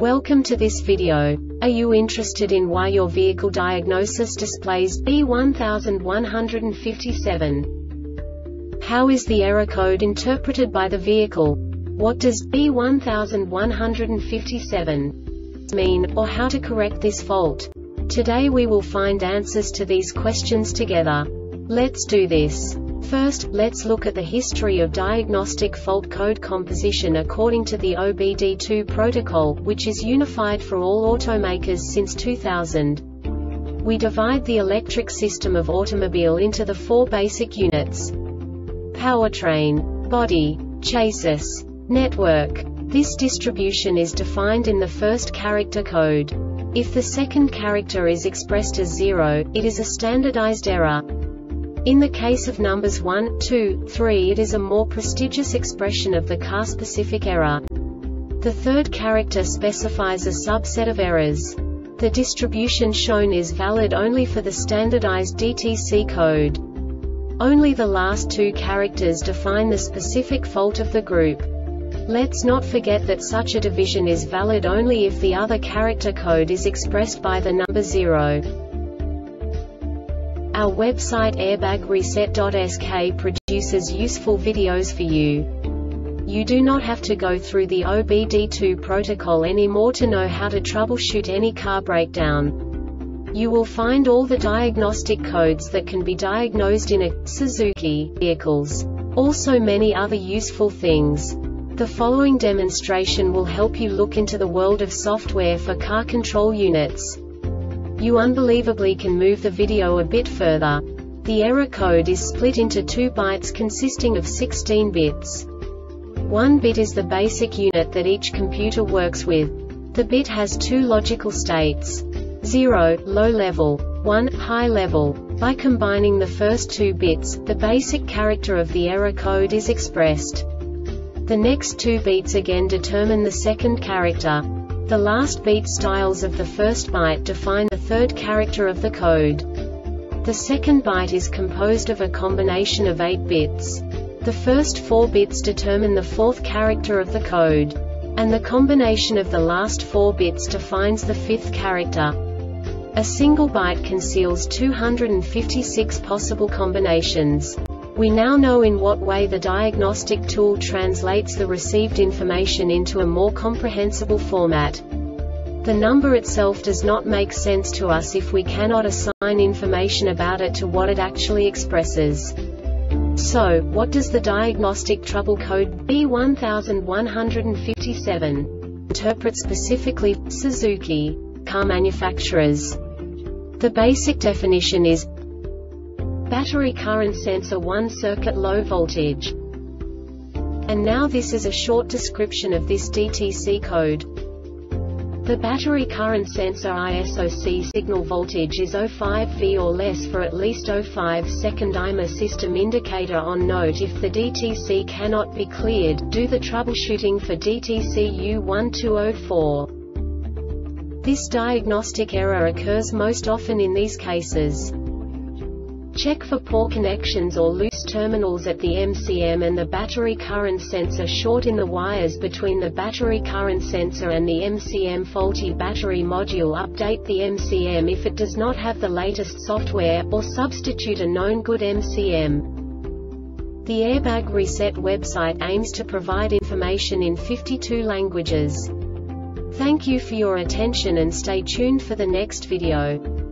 Welcome to this video. Are you interested in why your vehicle diagnosis displays B1157? How is the error code interpreted by the vehicle? What does B1157 mean, or how to correct this fault? Today we will find answers to these questions together. Let's do this. First, let's look at the history of diagnostic fault code composition according to the OBD2 protocol, which is unified for all automakers since 2000. We divide the electric system of automobile into the four basic units: powertrain, body, chassis, network. This distribution is defined in the first character code. If the second character is expressed as 0, it is a standardized error. In the case of numbers 1, 2, 3, it is a more prestigious expression of the car-specific error. The third character specifies a subset of errors. The distribution shown is valid only for the standardized DTC code. Only the last two characters define the specific fault of the group. Let's not forget that such a division is valid only if the other character code is expressed by the number 0. Our website airbagreset.sk produces useful videos for you. You do not have to go through the OBD2 protocol anymore to know how to troubleshoot any car breakdown. You will find all the diagnostic codes that can be diagnosed in a Suzuki vehicles. Also many other useful things. The following demonstration will help you look into the world of software for car control units. You unbelievably can move the video a bit further. The error code is split into 2 bytes consisting of 16 bits. 1 bit is the basic unit that each computer works with. The bit has 2 logical states: 0, low level, 1, high level. By combining the first 2 bits, the basic character of the error code is expressed. The next 2 beats again determine the second character. The last beat styles of the first byte define the third character of the code. The second byte is composed of a combination of 8 bits. The first 4 bits determine the fourth character of the code. And the combination of the last 4 bits defines the fifth character. A single byte conceals 256 possible combinations. We now know in what way the diagnostic tool translates the received information into a more comprehensible format. The number itself does not make sense to us if we cannot assign information about it to what it actually expresses. So, what does the diagnostic trouble code B1157 interpret specifically for Suzuki car manufacturers? The basic definition is battery current sensor 1 circuit low voltage. And now this is a short description of this DTC code. The battery current sensor ISOC signal voltage is 05 V or less for at least 05 second. I'm a system indicator on note. If the DTC cannot be cleared, do the troubleshooting for DTC U1204. This diagnostic error occurs most often in these cases: check for poor connections or loose terminals at the MCM and the battery current sensor. Short in the wires between the battery current sensor and the MCM. Faulty battery module. Update the MCM if it does not have the latest software, or substitute a known good MCM. The Airbag Reset website aims to provide information in 52 languages. Thank you for your attention and stay tuned for the next video.